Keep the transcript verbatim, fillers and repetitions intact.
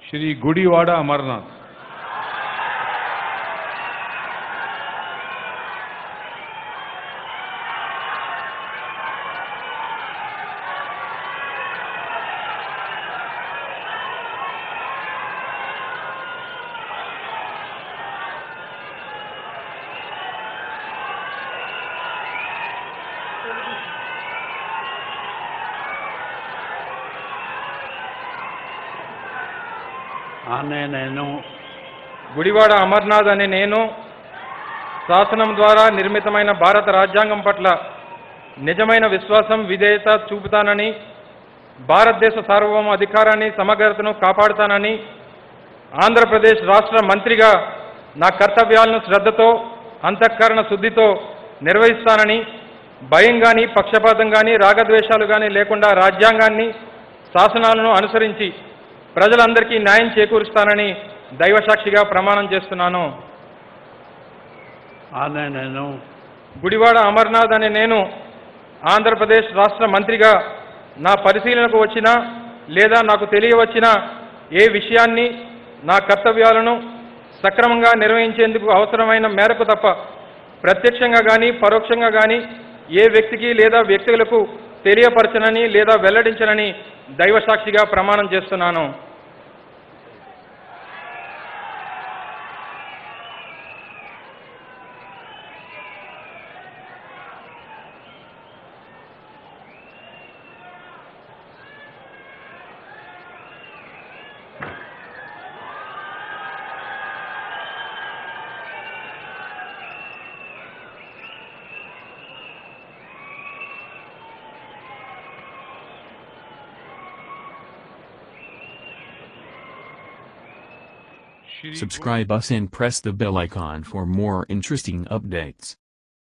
श्री गुड़ीवाड़ा अमरनाथ। ఆనే నేను గుడివాడ అమర్నాథ్ అనే నేను శాసనం ద్వారా నిర్మితమైన భారత రాజ్యాంగం పట్ల నిజమైన విశ్వాసం విధేయత చూపుతానని, భారతదేశ సార్వభౌమ అధికారాన్ని సమగ్రతను కాపాడుతానని, ఆంధ్రప్రదేశ్ రాష్ట్ర మంత్రిగా నా కర్తవ్యాలను శ్రద్ధతో అంతఃకరణ శుద్ధితో నిర్వహిస్తానని, భయం కానీ పక్షపాతం కానీ రాగద్వేషాలు కానీ లేకుండా రాజ్యాంగాన్ని శాసనాలను అనుసరించి ప్రజలందరికీ న్యాయం చేకూరుస్తానని దైవసాక్షిగా ప్రమాణం చేస్తున్నాను. ఆనే నేను గుడివాడ అమర్నాథ్ అనే నేను ఆంధ్రప్రదేశ్ రాష్ట్ర మంత్రిగా నా పరిశీలనకు వచ్చిన లేదా నాకు తెలియవచ్చిన ఏ విషయాన్ని నా కర్తవ్యాలను సక్రమంగా నిర్వహించేందుకు అవసరమైన మేరకు తప్ప ప్రత్యక్షంగా కానీ పరోక్షంగా కానీ ఏ వ్యక్తికి లేదా వ్యక్తులకు తెలియపరచనని లేదా వెల్లడించనని దైవసాక్షిగా ప్రమాణం చేస్తున్నాను. Subscribe us and press the bell icon for more interesting updates.